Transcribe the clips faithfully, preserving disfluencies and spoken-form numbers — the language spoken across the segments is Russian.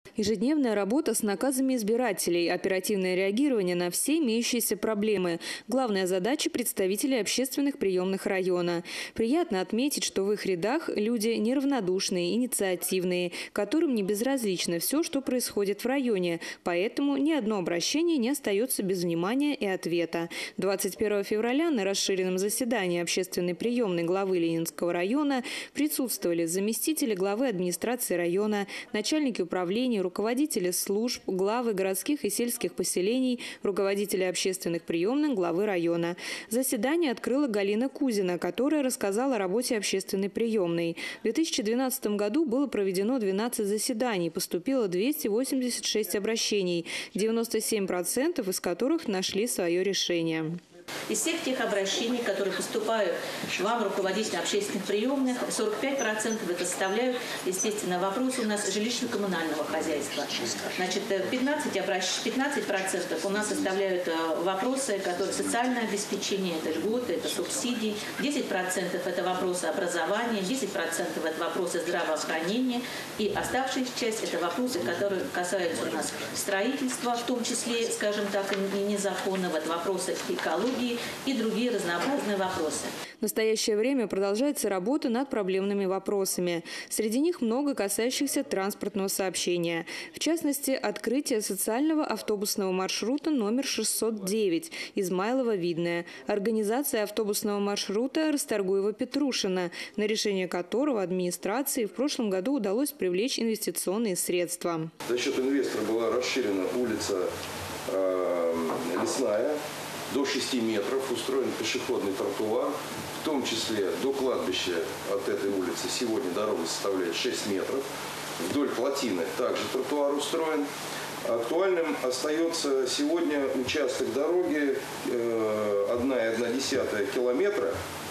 Ежедневная работа с наказами избирателей, оперативное реагирование на все имеющиеся проблемы – главная задача представителей общественных приемных района. Приятно отметить, что в их рядах люди неравнодушные, инициативные, которым не безразлично все, что происходит в районе, поэтому ни одно обращение не остается без внимания и ответа. двадцать первого февраля на расширенном заседании общественной приемной главы Ленинского района присутствовали заместители главы администрации района, начальники управления, руководители служб, главы городских и сельских поселений, руководители общественных приемных главы района. Заседание открыла Галина Кузина, которая рассказала о работе общественной приемной. В две тысячи двенадцатом году было проведено двенадцать заседаний, поступило двести восемьдесят шесть обращений, девяносто семь процентов из которых нашли свое решение. Из всех тех обращений, которые поступают вам, руководителям общественных приемных, сорок пять процентов это составляют, естественно, вопросы у нас жилищно-коммунального хозяйства. Значит, пятнадцать процентов у нас составляют вопросы, которые социальное обеспечение, это льготы, это субсидии, десять процентов это вопросы образования, десять процентов это вопросы здравоохранения, и оставшаяся часть это вопросы, которые касаются у нас строительства, в том числе, скажем так, и незаконного, это вопросы экологии и другие разнообразные вопросы. В настоящее время продолжается работа над проблемными вопросами. Среди них много касающихся транспортного сообщения. В частности, открытие социального автобусного маршрута номер шестьсот девять Измайлово-Видное, организация автобусного маршрута Расторгуево-Петрушино, на решение которого администрации в прошлом году удалось привлечь инвестиционные средства. За счет инвестора была расширена улица э, Лесная. До шести метров устроен пешеходный тротуар, в том числе до кладбища от этой улицы сегодня дорога составляет шесть метров. Вдоль плотины также тротуар устроен. Актуальным остается сегодня участок дороги одна и одна десятая километра.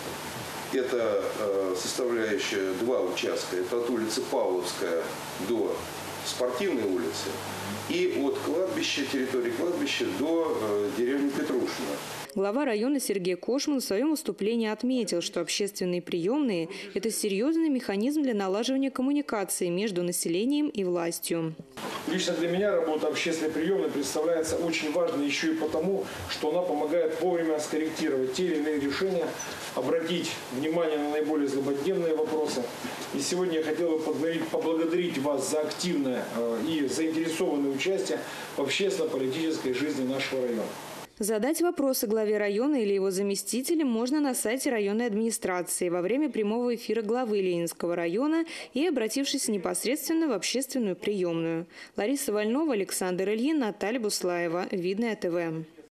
Это составляющая два участка. Это от улицы Павловская до Спортивной улицы и от кладбища, территории кладбища до э, деревни Петрушино. Глава района Сергей Кошман в своем выступлении отметил, что общественные приемные – это серьезный механизм для налаживания коммуникации между населением и властью. Лично для меня работа общественной приемной представляется очень важной еще и потому, что она помогает вовремя скорректировать те или иные решения, обратить внимание на наиболее злободневные вопросы. И сегодня я хотел бы поблагодарить вас за активное и заинтересованное участие в общественно-политической жизни нашего района. Задать вопросы главе района или его заместителям можно на сайте районной администрации во время прямого эфира главы Ленинского района и обратившись непосредственно в общественную приемную. Лариса Вольнова, Александр Ильин, Наталья Буслаева. Видное ТВ.